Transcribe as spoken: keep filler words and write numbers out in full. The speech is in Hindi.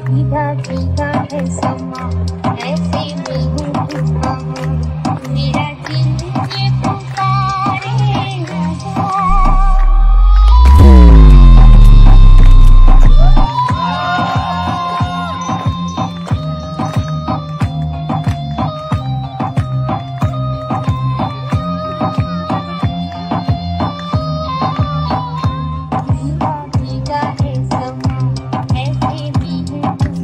भीगा भीगा है समा, ऐसे में हूँ तू कहाँ, मेरा दिल ये पुकारे।